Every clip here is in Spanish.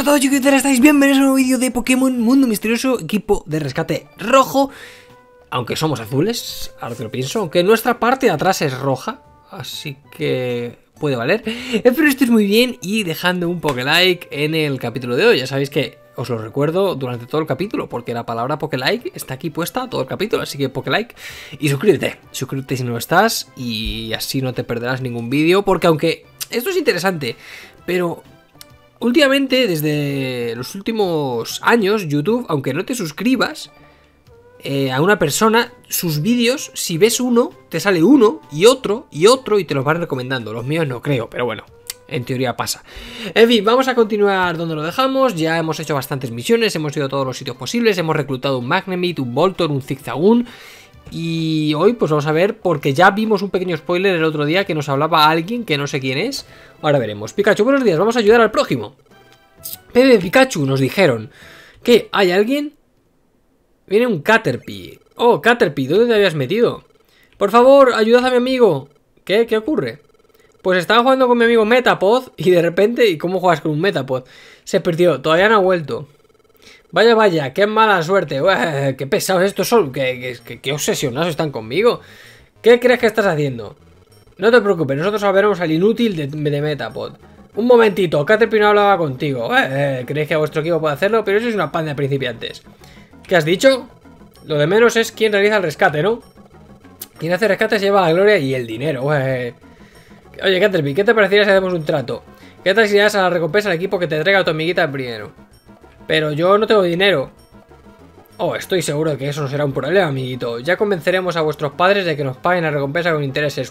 todos chicos, ¿cómo estáis? Bienvenidos a un nuevo vídeo de Pokémon Mundo Misterioso, equipo de rescate rojo. Aunque somos azules, ahora que lo pienso, aunque nuestra parte de atrás es roja, así que puede valer. Espero estéis muy bien y dejando un Pokélike en el capítulo de hoy. Ya sabéis que os lo recuerdo durante todo el capítulo, porque la palabra Pokélike está aquí puesta todo el capítulo, así que Pokélike y suscríbete. Suscríbete si no lo estás y así no te perderás ningún vídeo, porque aunque esto es interesante, pero últimamente, desde los últimos años, YouTube, aunque no te suscribas a una persona, sus vídeos, si ves uno, te sale uno y otro y te los van recomendando. Los míos no creo, pero bueno, en teoría pasa. En fin, vamos a continuar donde lo dejamos. Ya hemos hecho bastantes misiones, hemos ido a todos los sitios posibles, hemos reclutado un Magnemite, un Voltorb, un Zigzagoon. Y hoy pues vamos a ver, porque ya vimos un pequeño spoiler el otro día que nos hablaba alguien que no sé quién es. Ahora veremos. Pikachu, buenos días, vamos a ayudar al prójimo. Pepe, Pikachu, nos dijeron. ¿Qué? ¿Hay alguien? Viene un Caterpie. Oh, Caterpie, ¿dónde te habías metido? Por favor, ayudad a mi amigo. ¿Qué? ¿Qué ocurre? Pues estaba jugando con mi amigo Metapod y de repente... ¿Y cómo juegas con un Metapod? Se perdió, todavía no ha vuelto. Vaya, vaya, qué mala suerte. Ué, qué pesados estos son. Qué obsesionados están conmigo. ¿Qué crees que estás haciendo? No te preocupes, nosotros veremos al inútil de Metapod. Un momentito, Caterpie no hablaba contigo. ¿Creéis que vuestro equipo puede hacerlo? Pero eso es una panda de principiantes. ¿Qué has dicho? Lo de menos es quién realiza el rescate, ¿no? Quien hace rescate se lleva la gloria y el dinero. Oye, Caterpie, ¿qué te parecería si hacemos un trato? ¿Qué tal si le das a la recompensa al equipo que te traiga a tu amiguita primero? Pero yo no tengo dinero. Oh, estoy seguro de que eso no será un problema, amiguito. Ya convenceremos a vuestros padres de que nos paguen la recompensa con intereses.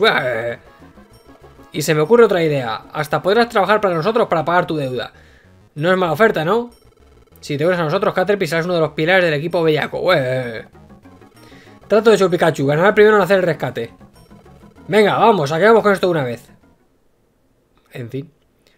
Y se me ocurre otra idea. Hasta podrás trabajar para nosotros para pagar tu deuda. No es mala oferta, ¿no? Si te unes a nosotros, Caterpie, serás uno de los pilares del equipo bellaco. Trato hecho, Pikachu. Ganará primero en hacer el rescate. Venga, vamos, acabemos con esto de una vez. En fin.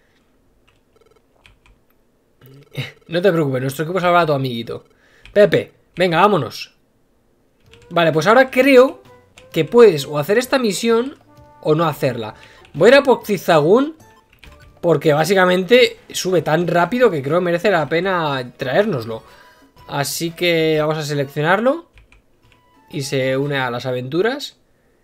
No te preocupes, nuestro equipo salvará a tu amiguito. Pepe, venga, vámonos. Vale, pues ahora creo que puedes o hacer esta misión o no hacerla. Voy a ir a por Zigzagoon porque básicamente sube tan rápido que creo que merece la pena traérnoslo. Así que vamos a seleccionarlo y se une a las aventuras.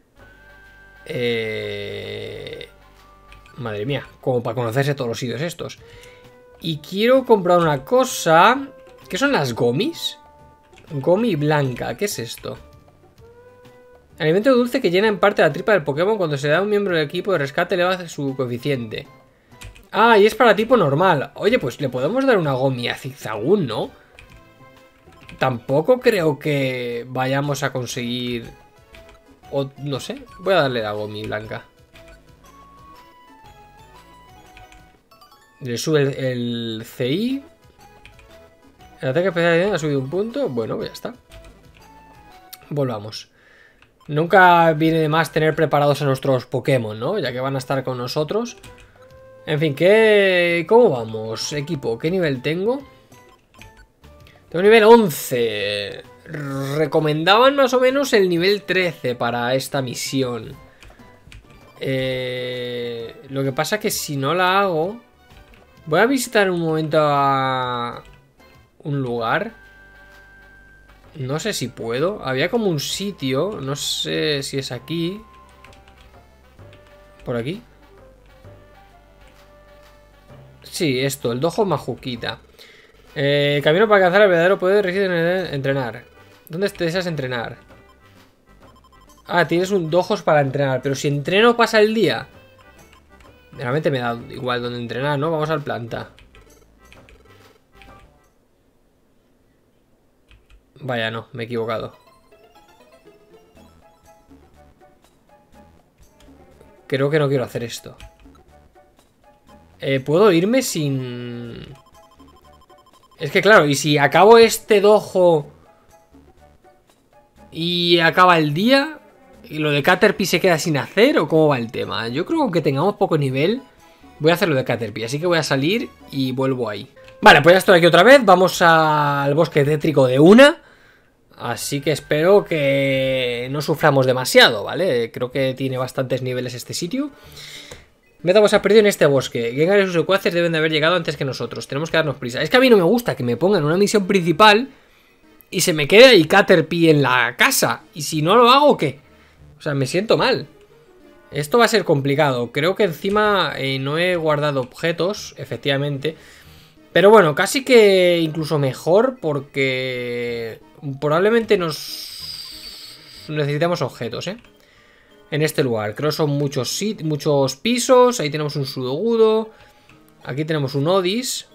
Madre mía, como para conocerse todos los sitios estos. Y quiero comprar una cosa. ¿Qué son las gomis? Gomi blanca, ¿qué es esto? Alimento dulce que llena en parte la tripa del Pokémon. Cuando se da a un miembro del equipo de rescate eleva su coeficiente. Ah, y es para tipo normal. Oye, pues le podemos dar una gomi a Zigzagoon, ¿no? Tampoco creo que vayamos a conseguir... O no sé, voy a darle la gomi blanca. Le sube el CI. El ataque especial ha subido un punto. Bueno, pues ya está. Volvamos. Nunca viene de más tener preparados a nuestros Pokémon, ¿no? Ya que van a estar con nosotros. En fin, ¿cómo vamos, equipo? ¿Qué nivel tengo? Tengo nivel 11. Recomendaban más o menos el nivel 13 para esta misión. Lo que pasa es que si no la hago... Voy a visitar un momento a un lugar. No sé si puedo. Había como un sitio. No sé si es aquí. ¿Por aquí? Sí, esto. El Dojo Majuquita. Camino para alcanzar el verdadero poder reside en entrenar. ¿Dónde te deseas entrenar? Ah, tienes un dojos para entrenar. Pero si entreno pasa el día. Realmente me da igual donde entrenar, ¿no? Vamos al planta. Vaya, no, me he equivocado. Creo que no quiero hacer esto. ¿Puedo irme sin...? Es que claro, y si acabo este dojo y acaba el día... ¿Y lo de Caterpie se queda sin hacer o cómo va el tema? Yo creo que aunque tengamos poco nivel, voy a hacer lo de Caterpie. Así que voy a salir y vuelvo ahí. Vale, pues ya estoy aquí otra vez. Vamos al bosque tétrico de una. Así que espero que no suframos demasiado, ¿vale? Creo que tiene bastantes niveles este sitio. Métamos ha perdido en este bosque. Gengar y sus secuaces deben de haber llegado antes que nosotros. Tenemos que darnos prisa. Es que a mí no me gusta que me pongan una misión principal y se me quede ahí Caterpie en la casa. Y si no lo hago, ¿qué? O sea, me siento mal. Esto va a ser complicado. Creo que encima no he guardado objetos, efectivamente. Pero bueno, casi que incluso mejor porque probablemente necesitamos objetos, ¿eh? En este lugar, creo que son muchos pisos. Ahí tenemos un Sudogudo. Aquí tenemos un Odis.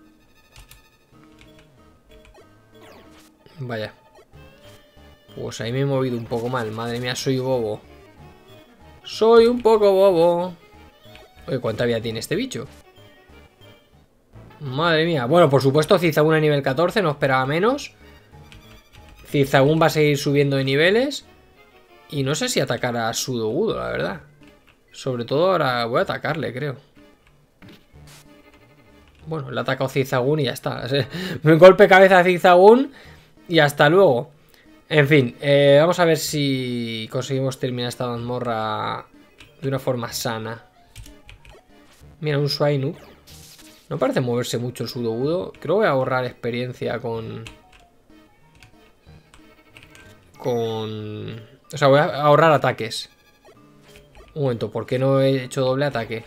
Vaya. Pues ahí me he movido un poco mal. Madre mía, soy bobo. Soy un poco bobo. Oye, ¿cuánta vida tiene este bicho? Madre mía. Bueno, por supuesto, Zizagún a nivel 14. No esperaba menos. Zizagún va a seguir subiendo de niveles. Y no sé si atacar a Sudogudo, la verdad. Sobre todo ahora voy a atacarle, creo. Bueno, le ha atacado Zizagún y ya está. Un golpe cabeza a Zizagún y hasta luego. En fin, vamos a ver si conseguimos terminar esta mazmorra de una forma sana. Mira, un Swinub. No parece moverse mucho el Sudogudo. Creo que voy a ahorrar experiencia con... O sea, voy a ahorrar ataques. Un momento, ¿por qué no he hecho doble ataque?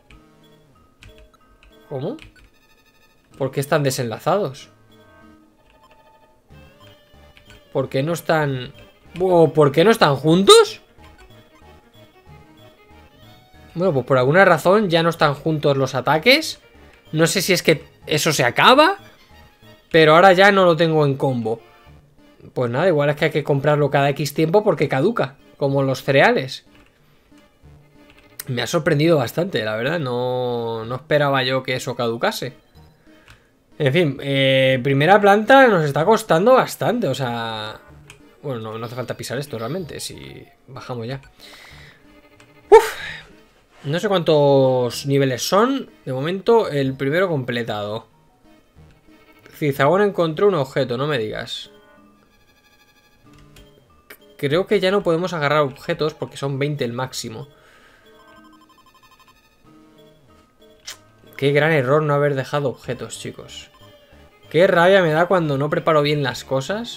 ¿Cómo? ¿Por qué están desenlazados? ¿Por qué no están... ¿Por qué no están juntos? Bueno, pues por alguna razón ya no están juntos los ataques. No sé si es que eso se acaba, pero ahora ya no lo tengo en combo. Pues nada, igual es que hay que comprarlo cada X tiempo porque caduca, como los cereales. Me ha sorprendido bastante, la verdad. No esperaba yo que eso caducase. En fin, primera planta nos está costando bastante, o sea... Bueno, no hace falta pisar esto realmente, si bajamos ya. Uf, no sé cuántos niveles son. De momento, el primero completado. Zizagún encontró un objeto, no me digas. Creo que ya no podemos agarrar objetos porque son 20 el máximo. Qué gran error no haber dejado objetos, chicos. Qué rabia me da cuando no preparo bien las cosas.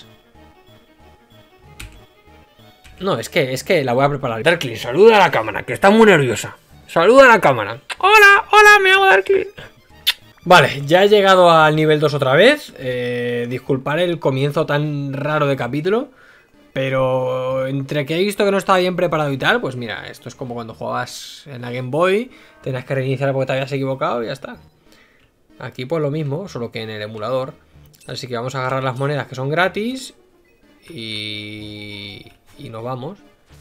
No, es que la voy a preparar. Darkling, saluda a la cámara, que está muy nerviosa. Saluda a la cámara. Hola, hola, me llamo Darkling. Vale, ya he llegado al nivel 2 otra vez. Disculpad el comienzo tan raro de capítulo. Pero entre que he visto que no estaba bien preparado y tal, pues mira, esto es como cuando jugabas en la Game Boy, tenías que reiniciar porque te habías equivocado y ya está. Aquí pues lo mismo, solo que en el emulador. Así que vamos a agarrar las monedas que son gratis y nos vamos.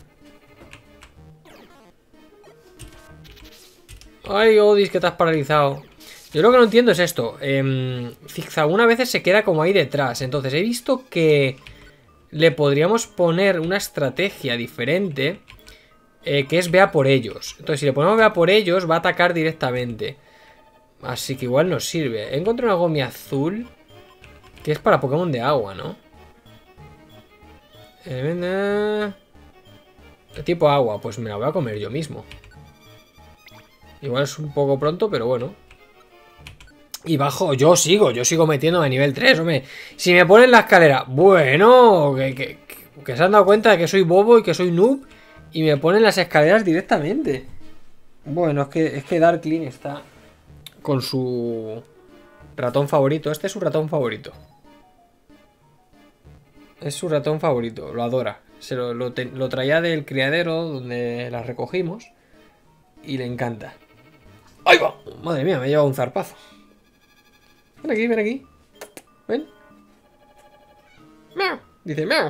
Ay, Odis, que te has paralizado. Yo lo que no entiendo es esto. Zigzagún a veces se queda como ahí detrás. Entonces he visto que... le podríamos poner una estrategia diferente, que es vea por ellos. Entonces si le ponemos vea por ellos va a atacar directamente. Así que igual nos sirve. He encontrado una gomia azul que es para Pokémon de agua, ¿no? Tipo agua, pues me la voy a comer yo mismo. Igual es un poco pronto, pero bueno. Y bajo, yo sigo metiéndome a nivel 3, hombre. Si me ponen la escalera, bueno, que se han dado cuenta de que soy bobo y que soy noob y me ponen las escaleras directamente. Bueno, es que Darkling está con su ratón favorito. Este es su ratón favorito. Es su ratón favorito, lo adora. Lo traía del criadero donde las recogimos y le encanta. ¡Ay, va! Madre mía, me ha llevado un zarpazo. Ven aquí, ven aquí. Ven. Miau. Dice miau.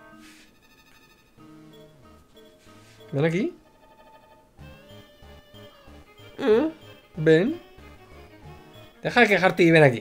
Ven aquí. Ven. Deja de quejarte y ven aquí.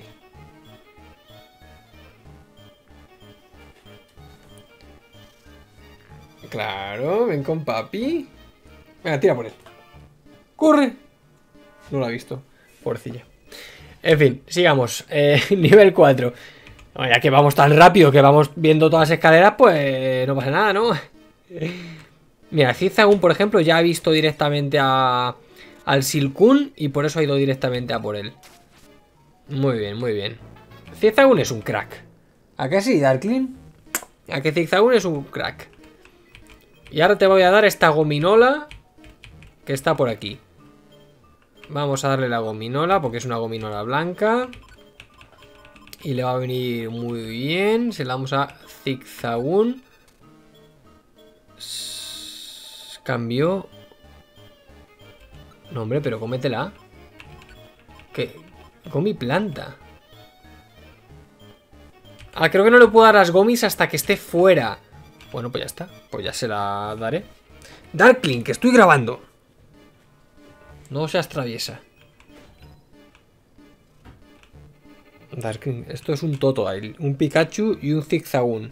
Claro, ven con papi. Venga, tira por él. ¡Corre! No lo ha visto. Pobrecilla. En fin, sigamos. Nivel 4. Ya que vamos tan rápido que vamos viendo todas las escaleras, pues no pasa nada, ¿no? Mira, Zigzagún, por ejemplo, ya ha visto directamente a al Silcoon y por eso ha ido directamente a por él. Muy bien, muy bien. Zigzagoon es un crack. ¿A qué sí, Darkling? A que Zigzagoon es un crack. Y ahora te voy a dar esta gominola que está por aquí. Vamos a darle la gominola porque es una gominola blanca. Y le va a venir muy bien. Se la damos a Zigzagoon. Cambio. No, hombre, pero cómetela. ¿Qué? Gomi planta. Ah, creo que no le puedo dar las gomis hasta que esté fuera. Bueno, pues ya está. Pues ya se la daré. Darkling, que estoy grabando. No seas traviesa. Darkling, esto es un Totodile, un Pikachu y un Zigzagoon.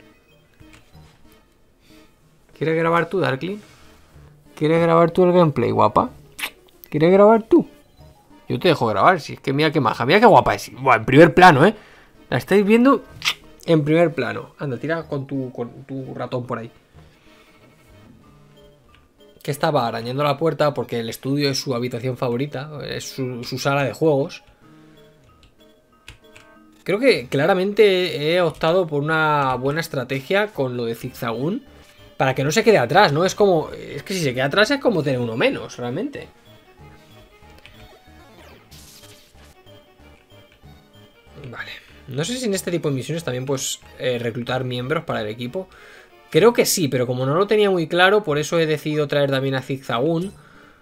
¿Quieres grabar tú, Darkling? ¿Quieres grabar tú el gameplay, guapa? ¿Quieres grabar tú? Yo te dejo grabar, si es que mira qué maja, mira qué guapa es. Buah, en primer plano, ¿eh? La estáis viendo en primer plano. Anda, tira con tu ratón por ahí. Que estaba arañando la puerta porque el estudio es su habitación favorita, es su sala de juegos. Creo que claramente he optado por una buena estrategia con lo de Zigzagoon para que no se quede atrás, ¿no? Es como... Es que si se queda atrás es como tener uno menos, realmente. Vale. No sé si en este tipo de misiones también puedes reclutar miembros para el equipo. Creo que sí, pero como no lo tenía muy claro, por eso he decidido traer también a Zigzagoon.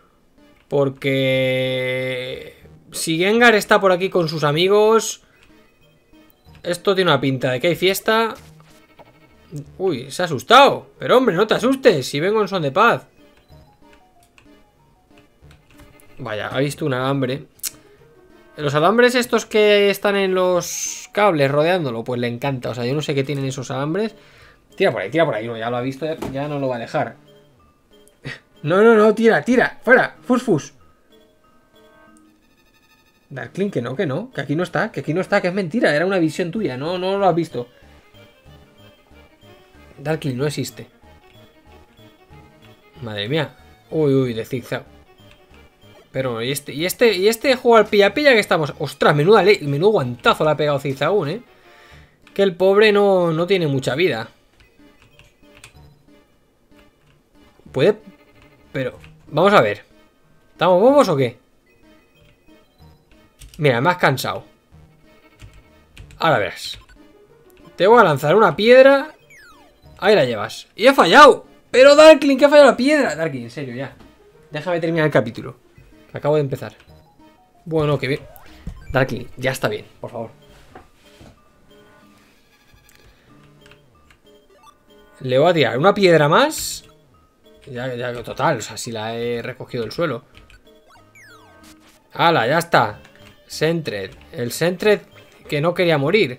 Porque... si Gengar está por aquí con sus amigos... Esto tiene una pinta de que hay fiesta. Uy, se ha asustado. Pero hombre, no te asustes, si vengo en son de paz. Vaya, ha visto un alambre. Los alambres estos que están en los cables rodeándolo, pues le encanta. O sea, yo no sé qué tienen esos alambres. Tira por ahí, tira por ahí. No, ya lo ha visto, ya no lo va a dejar. No, no, no, tira, tira. Fuera, fus, fus. Darkling, que no, que aquí no está, que aquí no está, que es mentira, era una visión tuya, no lo has visto. Darkling no existe. Madre mía. Uy, uy, de zigzag. Pero, ¿y este juego al pilla-pilla que estamos? Ostras, menudo guantazo le ha pegado Zigzagoon, ¿eh? Que el pobre no tiene mucha vida. Puede... Pero, vamos a ver. ¿Estamos bobos o qué? Mira, me has cansado. Ahora verás. Te voy a lanzar una piedra. Ahí la llevas. Y he fallado. Pero Darkling, que ha fallado la piedra. Darkling, en serio, ya. Déjame terminar el capítulo. Acabo de empezar. Bueno, que bien. Darkling, ya está bien, por favor. Le voy a tirar una piedra más. Ya total, o sea, si la he recogido del suelo. ¡Hala, ya está! Sentret. El Sentret que no quería morir.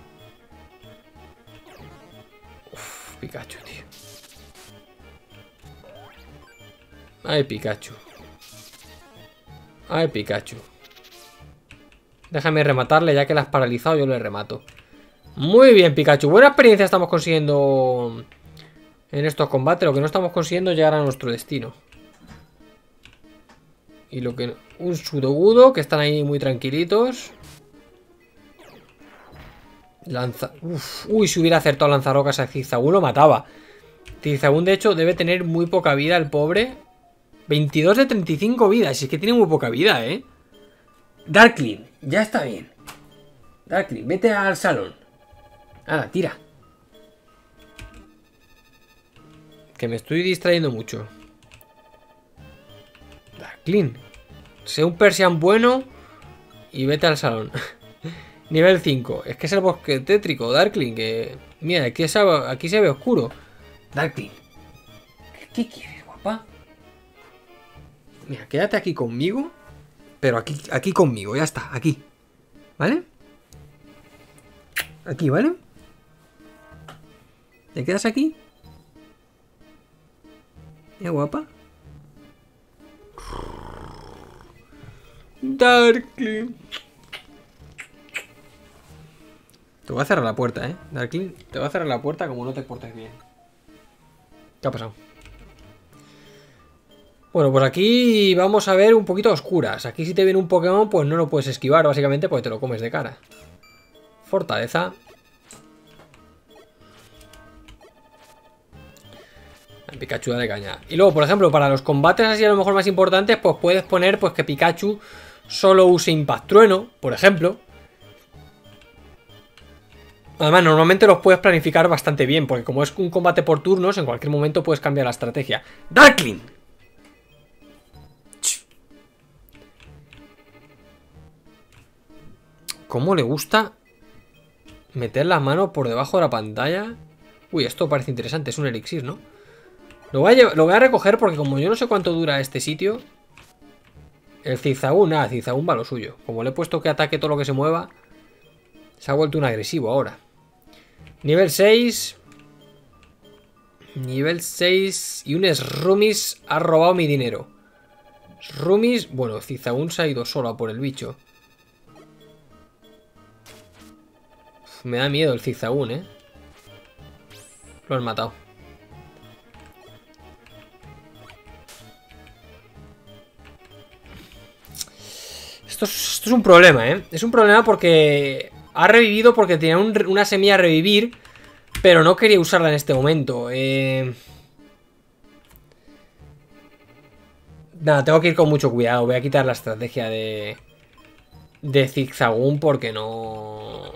Uf, Pikachu, tío. Ay, Pikachu. Ay, Pikachu. Déjame rematarle, ya que la has paralizado, yo le remato. Muy bien, Pikachu. Buena experiencia estamos consiguiendo en estos combates. Lo que no estamos consiguiendo es llegar a nuestro destino. Y lo que... Un Sudogudo, que están ahí muy tranquilitos. Uy, si hubiera acertado lanzarrocas a Zigzagoon lo mataba. Zigzagoon, de hecho, debe tener muy poca vida el pobre. 22 de 35 vidas. Es que tiene muy poca vida, ¿eh? Darkling, ya está bien. Darkling, vete al salón. Nada, tira. Que me estoy distrayendo mucho. Darkling, sé un Persian bueno y vete al salón. Nivel 5. Es que es el bosque tétrico, Darkling. Que... Mira, aquí se ve oscuro. Darkling, ¿qué quieres, guapa? Mira, quédate aquí conmigo. Pero aquí conmigo, ya está, aquí. ¿Vale? Aquí, ¿vale? ¿Te quedas aquí? ¿Ya, guapa? Darkling. Te voy a cerrar la puerta, ¿eh? Darkling, te voy a cerrar la puerta como no te portes bien. ¿Qué ha pasado? Bueno, pues aquí vamos a ver un poquito oscuras. Aquí si te viene un Pokémon, pues no lo puedes esquivar, básicamente, porque te lo comes de cara. Fortaleza. El Pikachu dale caña. Y luego, por ejemplo, para los combates así a lo mejor más importantes, pues puedes poner pues que Pikachu solo use Impact Trueno, por ejemplo. Además, normalmente los puedes planificar bastante bien, porque como es un combate por turnos, en cualquier momento puedes cambiar la estrategia. ¡Darkling! ¿Cómo le gusta meter la mano por debajo de la pantalla? Uy, esto parece interesante, es un elixir, ¿no? Lo voy a recoger porque como yo no sé cuánto dura este sitio. El Zigzagoon, nada, Zigzagoon va a lo suyo. Como le he puesto que ataque todo lo que se mueva, se ha vuelto un agresivo ahora. Nivel 6. Nivel 6. Y un Shroomis ha robado mi dinero. Shroomis, bueno, Zigzagoon se ha ido solo a por el bicho. Uf, me da miedo el Zigzagoon, ¿eh? Lo han matado. Esto es un problema, ¿eh? Es un problema porque ha revivido porque tenía una semilla a revivir, pero no quería usarla en este momento. Nada, tengo que ir con mucho cuidado. Voy a quitar la estrategia de Zigzagoon porque no...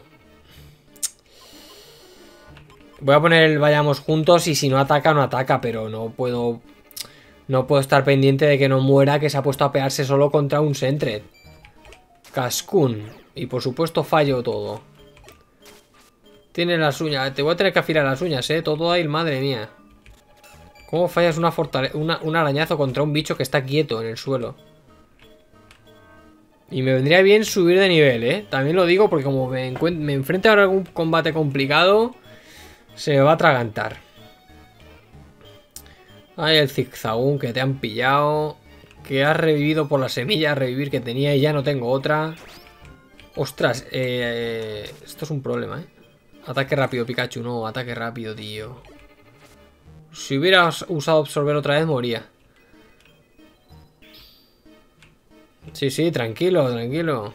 Voy a poner el vayamos juntos y si no ataca, no ataca, pero no puedo... No puedo estar pendiente de que no muera, que se ha puesto a pegarse solo contra un Sentret. Cascoon. Y por supuesto fallo todo. Tiene las uñas. Te voy a tener que afilar las uñas, todo ahí, madre mía. ¿Cómo fallas un arañazo contra un bicho que está quieto en el suelo? Y me vendría bien subir de nivel, También lo digo porque como me enfrente ahora a algún combate complicado, se me va a atragantar. Ay, el Zigzagoon que te han pillado. Que has revivido por la semilla a revivir que tenía y ya no tengo otra. Ostras, esto es un problema, Ataque rápido, Pikachu, no, ataque rápido, tío. Si hubieras usado absorber otra vez, moría. Sí, sí, tranquilo, tranquilo.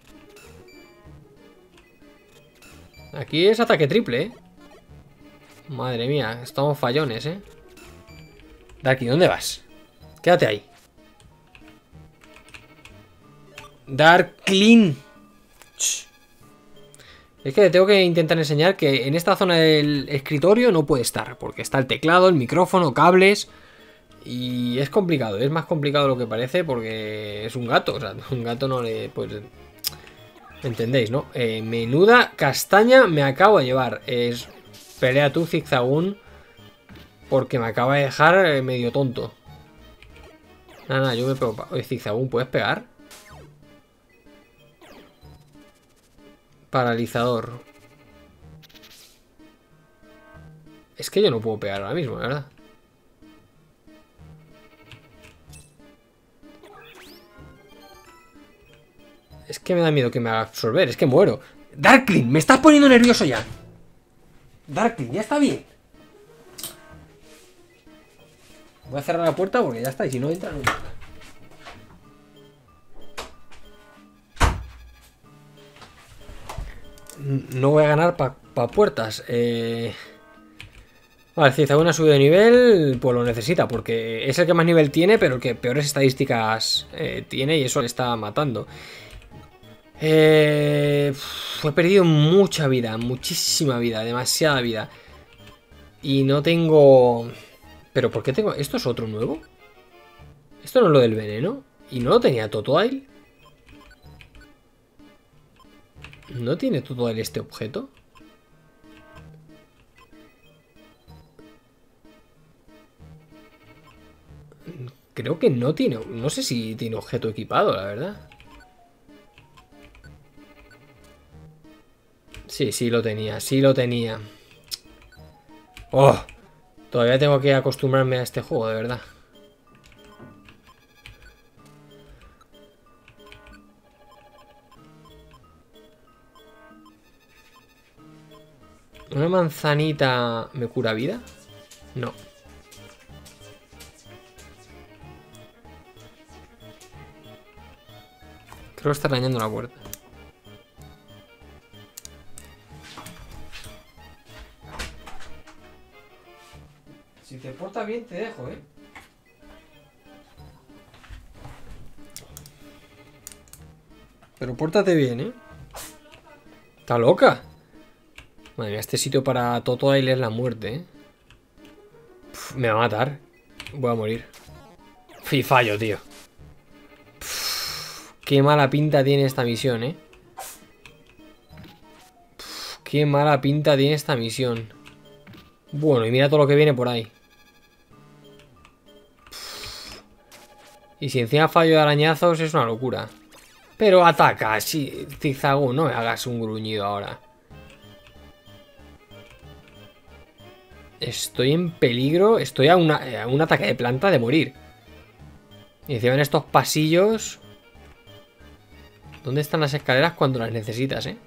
Aquí es ataque triple, Madre mía, estamos fallones, Darky, ¿dónde vas? Quédate ahí. Darkling. Es que tengo que intentar enseñar que en esta zona del escritorio no puede estar, porque está el teclado, el micrófono, cables. Y es complicado, es más complicado de lo que parece porque es un gato. O sea, un gato no le... Pues, ¿entendéis, no? Menuda castaña me acabo de llevar. Pelea tú, Zigzagoon, porque me acaba de dejar medio tonto. Nada, yo me pego... Oye, Zigzagoon, ¿puedes pegar? Paralizador. Es que yo no puedo pegar ahora mismo, la verdad. Es que me da miedo que me haga absorber. Es que muero. Darkling, me estás poniendo nervioso ya. Darkling, ya está bien. Voy a cerrar la puerta porque ya está. Y si no entra, no entra. No voy a ganar para puertas. Vale, Zigzagoon ha subido de nivel. Pues lo necesita porque es el que más nivel tiene, pero el que peores estadísticas tiene. Y eso le está matando. He perdido mucha vida, muchísima vida, demasiada vida. Y no tengo... ¿Pero por qué tengo...? ¿Esto es otro nuevo? Esto no es lo del veneno. ¿Y no lo tenía Totodile? ¿No tiene Totodile este objeto? Creo que no tiene... No sé si tiene objeto equipado, la verdad. Sí, sí lo tenía, sí lo tenía. ¡Oh! Todavía tengo que acostumbrarme a este juego, de verdad. ¿Una manzanita me cura vida? No. Creo que está arañando la puerta. Si te portas bien, te dejo, ¿eh? Pero pórtate bien, ¿eh? ¿Está loca? Madre mía, este sitio para Totodile es la muerte, ¿eh? Puf, me va a matar. Voy a morir. Y fallo, tío. Puf, qué mala pinta tiene esta misión, ¿eh? Puf, qué mala pinta tiene esta misión. Bueno, y mira todo lo que viene por ahí. Puf. Y si encima fallo de arañazos es una locura. Pero ataca, sí, Zigzago, no me hagas un gruñido ahora. Estoy en peligro, estoy a un ataque de planta de morir. Y encima en estos pasillos... ¿Dónde están las escaleras cuando las necesitas, eh?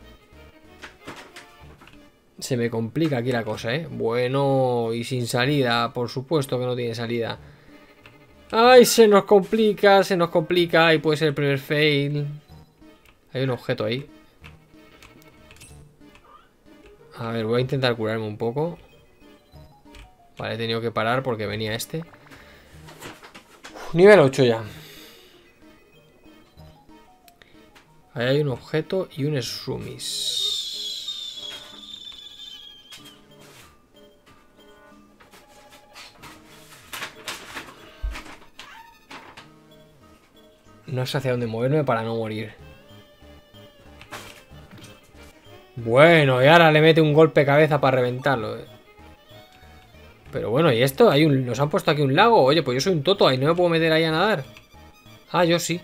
Se me complica aquí la cosa, eh. Bueno, y sin salida, por supuesto que no tiene salida. ¡Ay, se nos complica! Y puede ser el primer fail. Hay un objeto ahí. A ver, voy a intentar curarme un poco. Vale, he tenido que parar porque venía este. Nivel 8 ya. Ahí hay un objeto y un Shroomies. No sé hacia dónde moverme para no morir. Bueno, y ahora le mete un golpe de cabeza para reventarlo. Pero bueno, ¿y esto? Nos han puesto aquí un lago. Oye, pues yo soy un toto y no me puedo meter ahí a nadar. Ah, yo sí.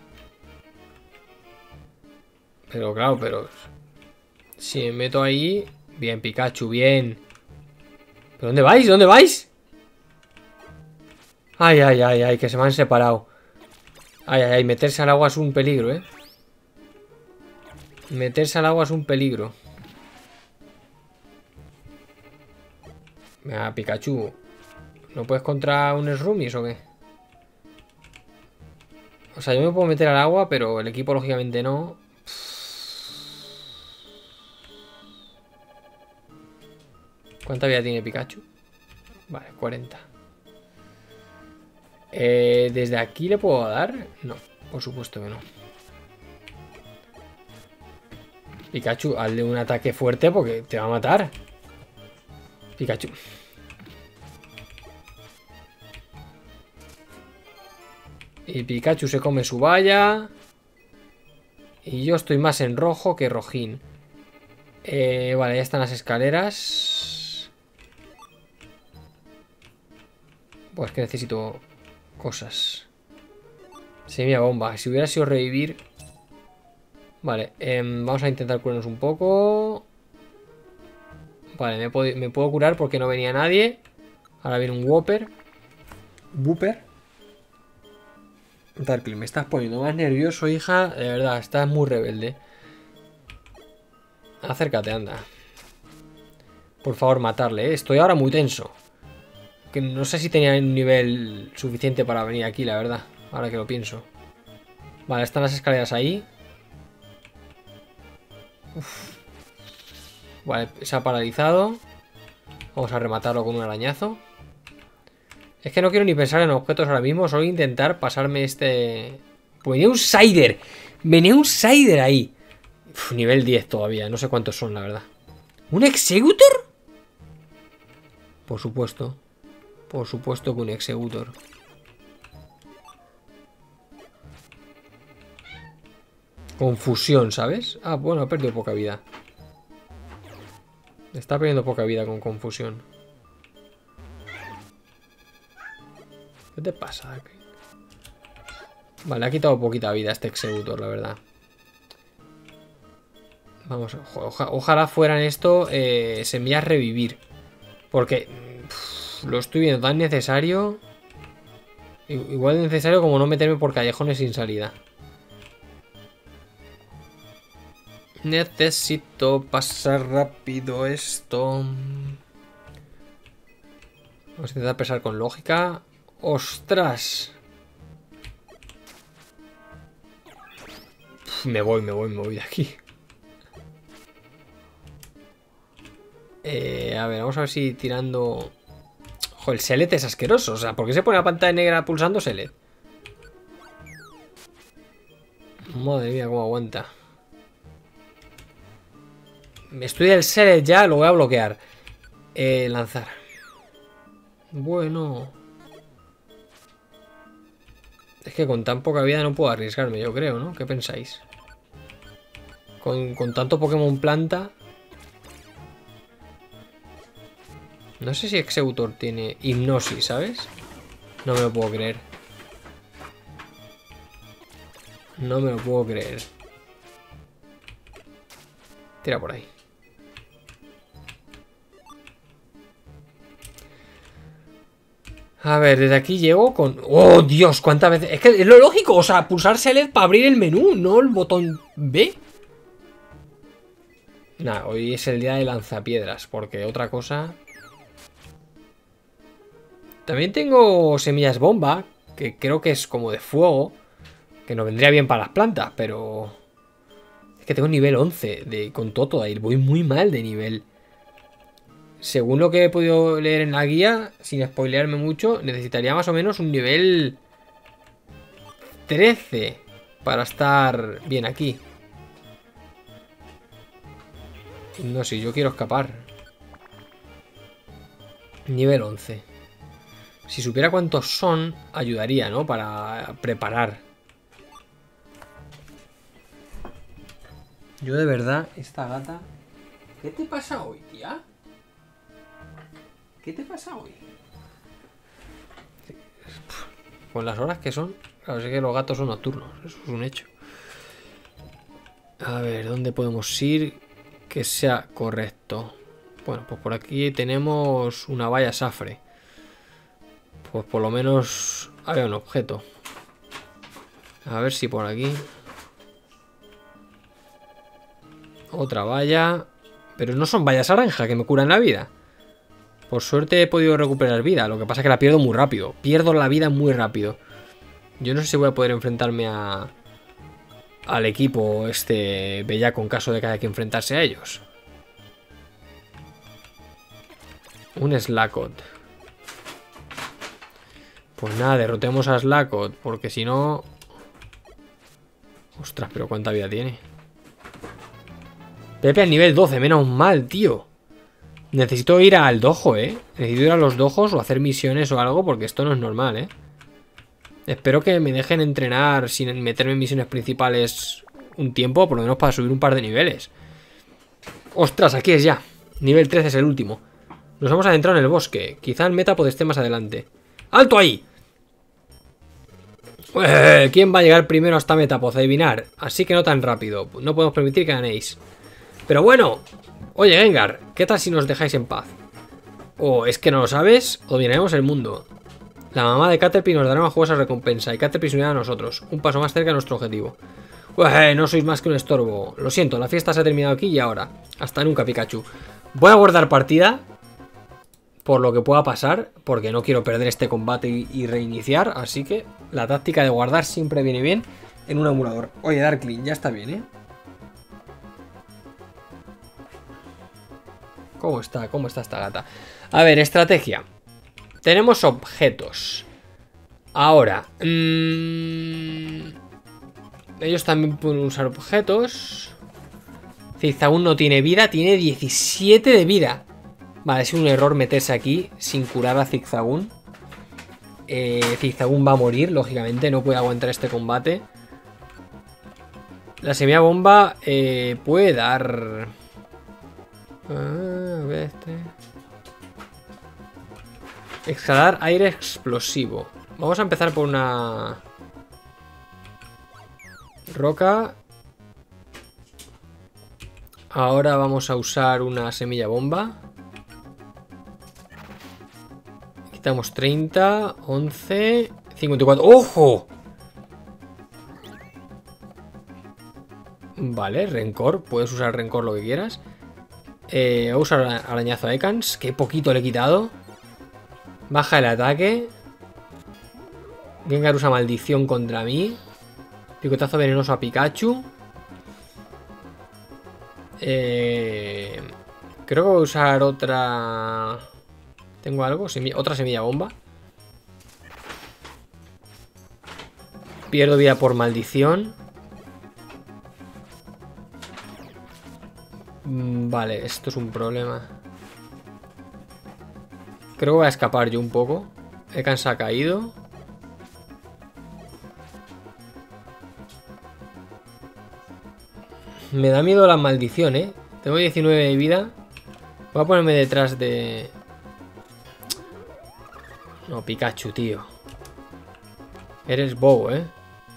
Pero claro, pero... Si me meto ahí... Bien, Pikachu, bien. ¿Pero dónde vais? ¿Dónde vais? Ay, ay, ay, ay, que se me han separado. Ay, ay, ay, meterse al agua es un peligro, ¿eh? Meterse al agua es un peligro. Venga, Pikachu. ¿No puedes contra un Shroomies o qué? O sea, yo me puedo meter al agua, pero el equipo lógicamente no. ¿Cuánta vida tiene Pikachu? Vale, 40. ¿Desde aquí le puedo dar? No, por supuesto que no. Pikachu, hazle un ataque fuerte porque te va a matar. Pikachu. Y Pikachu se come su valla. Y yo estoy más en rojo que rojín. Vale, ya están las escaleras. Pues que necesito cosas. Semilla bomba. Si hubiera sido revivir... Vale, vamos a intentar curarnos un poco. Vale, me puedo curar porque no venía nadie. Ahora viene un Whopper. Darkly, me estás poniendo más nervioso, hija. De verdad, estás muy rebelde. Acércate, anda. Por favor, matarle, ¿eh? Estoy ahora muy tenso. Que no sé si tenía un nivel suficiente para venir aquí, la verdad. Ahora que lo pienso. Vale, están las escaleras ahí. Uf. Vale, se ha paralizado. Vamos a rematarlo con un arañazo. Es que no quiero ni pensar en objetos ahora mismo. Solo intentar pasarme este... Pues venía un Sider. Venía un Sider ahí. Uf, nivel 10 todavía. No sé cuántos son, la verdad. ¿Un Executor? Por supuesto. Por supuesto que un Executor. Confusión, ¿sabes? Ah, bueno, ha perdido poca vida. Está perdiendo poca vida con confusión. ¿Qué te pasa? Vale, ha quitado poquita vida este Executor, la verdad. Vamos, ojalá fueran esto semillas revivir. Porque lo estoy viendo tan necesario. Igual de necesario como no meterme por callejones sin salida. Necesito pasar rápido esto. Vamos a intentar pensar con lógica. ¡Ostras! Me voy de aquí. A ver, vamos a ver si tirando... Ojo, el Select es asqueroso. O sea, ¿por qué se pone la pantalla negra pulsando Select? Madre mía, cómo aguanta. Me estudia el Select ya, lo voy a bloquear. Lanzar. Bueno. Es que con tan poca vida no puedo arriesgarme, yo creo, ¿no? ¿Qué pensáis? Con tanto Pokémon planta... No sé si Exeggutor tiene hipnosis, ¿sabes? No me lo puedo creer. No me lo puedo creer. Tira por ahí. A ver, desde aquí llego con... ¡Oh, Dios! ¿Cuántas veces? Es que es lo lógico, o sea, pulsar Select para abrir el menú, no el botón B. Nah, hoy es el día de lanzapiedras, porque otra cosa... También tengo semillas bomba, que creo que es como de fuego, que nos vendría bien para las plantas, pero... Es que tengo nivel 11 con Totodile, voy muy mal de nivel. Según lo que he podido leer en la guía, sin spoilearme mucho, necesitaría más o menos un nivel 13 para estar bien aquí. No sé, yo quiero escapar. Nivel 11. Si supiera cuántos son, ayudaría, ¿no? Para preparar. Yo de verdad, esta gata... ¿Qué te pasa hoy, tía? ¿Qué te pasa hoy? Con las horas que son... Claro, sé que los gatos son nocturnos. Eso es un hecho. A ver, ¿dónde podemos ir que sea correcto? Bueno, pues por aquí tenemos una valla safre. Pues por lo menos había un objeto. A ver si por aquí... Otra valla. Pero no son vallas naranja que me curan la vida. Por suerte he podido recuperar vida. Lo que pasa es que la pierdo muy rápido. Pierdo la vida muy rápido. Yo no sé si voy a poder enfrentarme al equipo este bellaco en caso de que haya que enfrentarse a ellos. Un Slakoth. Pues nada, derrotemos a Slakoth, porque si no... Ostras, pero ¿cuánta vida tiene? Pepe al nivel 12, menos mal, tío. Necesito ir al dojo, Necesito ir a los dojos o hacer misiones o algo, porque esto no es normal, Espero que me dejen entrenar sin meterme en misiones principales un tiempo, por lo menos para subir un par de niveles. Ostras, aquí es ya. Nivel 13 es el último. Nos vamos a adentrar en el bosque. Quizá el Metapod esté más adelante. ¡Alto ahí! ¿Quién va a llegar primero hasta Metapod? Adivinar. Así que no tan rápido. No podemos permitir que ganéis. Pero bueno. Oye, Gengar, ¿qué tal si nos dejáis en paz? O es que no lo sabes, o dominaremos el mundo. La mamá de Caterpie nos dará una jugosa recompensa y Caterpie se unirá a nosotros. Un paso más cerca de nuestro objetivo. No sois más que un estorbo. Lo siento, la fiesta se ha terminado aquí y ahora. Hasta nunca, Pikachu. Voy a guardar partida por lo que pueda pasar, porque no quiero perder este combate y reiniciar. Así que la táctica de guardar siempre viene bien en un emulador. Oye, Darkling, ya está bien, ¿Cómo está esta gata? A ver, estrategia. Tenemos objetos. Ahora. Ellos también pueden usar objetos. Zigzagoon no tiene vida. Tiene 17 de vida. Vale, es un error meterse aquí sin curar a Zigzagoon. Zigzagoon va a morir, lógicamente. No puede aguantar este combate. La semilla bomba puede dar... a ver este. Exhalar aire explosivo. Vamos a empezar por una roca. Ahora vamos a usar una semilla bomba. Quitamos 30, 11, 54. ¡Ojo! Vale, rencor. Puedes usar rencor lo que quieras. Voy a usar arañazo a Ekans. Que poquito le he quitado. Baja el ataque. Gengar usa maldición contra mí. Picotazo venenoso a Pikachu. Creo que voy a usar otra... ¿Tengo algo? Otra semilla bomba. Pierdo vida por maldición. Vale, esto es un problema. Creo que voy a escapar yo un poco. Ekans se ha caído. Me da miedo la maldición, ¿eh? Tengo 19 de vida. Voy a ponerme detrás de... No, Pikachu, tío. Eres bobo, ¿eh?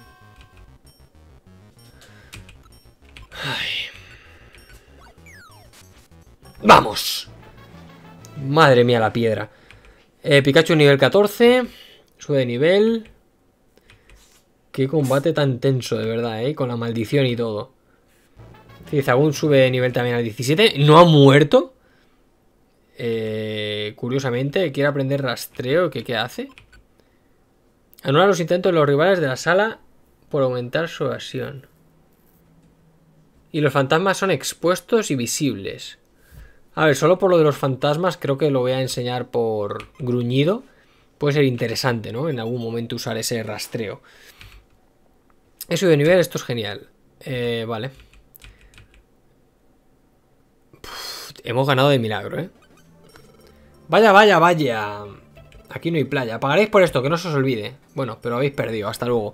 Ay. ¡Vamos! Madre mía, la piedra. Pikachu nivel 14. Sube de nivel. Qué combate tan tenso, de verdad, ¿eh? Con la maldición y todo. Zagun sube de nivel también al 17. ¿No ha muerto? Curiosamente, quiere aprender rastreo. ¿Qué hace? Anula los intentos de los rivales de la sala por aumentar su evasión. Y los fantasmas son expuestos y visibles. A ver, solo por lo de los fantasmas creo que lo voy a enseñar por gruñido. Puede ser interesante, ¿no? En algún momento usar ese rastreo. Eso de nivel, esto es genial. Vale. Hemos ganado de milagro, ¿eh? Vaya, vaya, vaya. Aquí no hay playa. Pagaréis por esto, que no se os olvide. Bueno, pero habéis perdido. Hasta luego.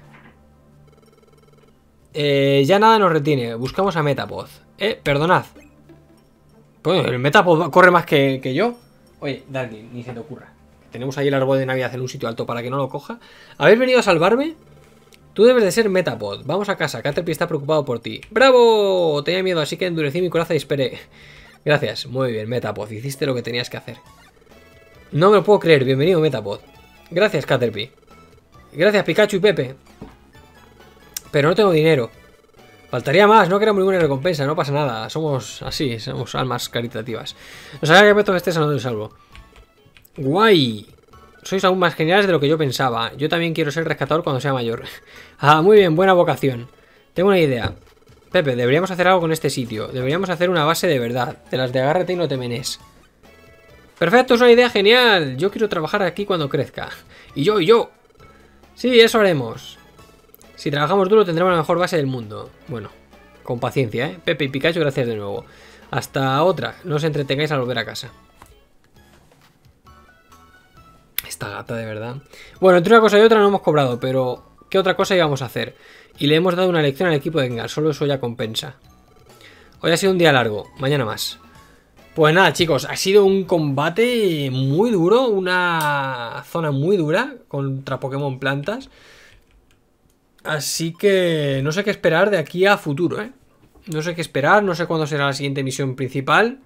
Ya nada nos retiene. Buscamos a Metapod. Perdonad. Bueno, el Metapod corre más que yo. Oye, Darkin, ni se te ocurra. Tenemos ahí el árbol de Navidad en un sitio alto para que no lo coja. ¿Habéis venido a salvarme? Tú debes de ser Metapod. Vamos a casa. Caterpie está preocupado por ti. ¡Bravo! Tenía miedo, así que endurecí mi coraza y esperé. Gracias. Muy bien, Metapod. Hiciste lo que tenías que hacer. No me lo puedo creer. Bienvenido, Metapod. Gracias, Caterpie. Gracias, Pikachu y Pepe. Pero no tengo dinero. Faltaría más, no queremos ninguna recompensa, no pasa nada. Somos así, somos almas caritativas. No sabía que Beto esté sanando y salvo. Guay. Sois aún más geniales de lo que yo pensaba. Yo también quiero ser rescatador cuando sea mayor. Ah, muy bien, buena vocación. Tengo una idea. Pepe, deberíamos hacer algo con este sitio. Deberíamos hacer una base de verdad. De las de agárrate y no te menes. Perfecto, es una idea genial. Yo quiero trabajar aquí cuando crezca. Y yo. Sí, eso haremos. Si trabajamos duro tendremos la mejor base del mundo. Bueno, con paciencia, ¿eh? Pepe y Pikachu, gracias de nuevo. Hasta otra. No os entretengáis al volver a casa. Esta gata, de verdad. Bueno, entre una cosa y otra no hemos cobrado, pero ¿qué otra cosa íbamos a hacer? Y le hemos dado una lección al equipo de Gengar. Solo eso ya compensa. Hoy ha sido un día largo. Mañana más. Pues nada, chicos. Ha sido un combate muy duro. Una zona muy dura contra Pokémon Plantas. Así que no sé qué esperar de aquí a futuro, ¿eh? No sé qué esperar, no sé cuándo será la siguiente misión principal.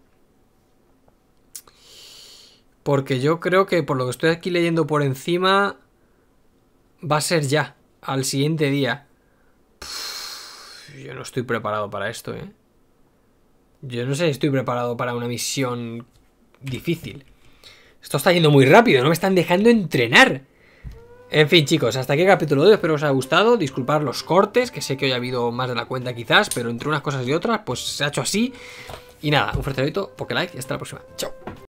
Porque yo creo que por lo que estoy aquí leyendo por encima va a ser ya, al siguiente día. Yo no estoy preparado para esto, ¿eh? Yo no sé si estoy preparado para una misión difícil. Esto está yendo muy rápido, no me están dejando entrenar. En fin, chicos, hasta aquí el capítulo 2, espero que os haya gustado. Disculpad los cortes, que sé que hoy ha habido más de la cuenta quizás, pero entre unas cosas y otras, pues se ha hecho así. Y nada, un fuerte saludo, Poké Like y hasta la próxima. Chao.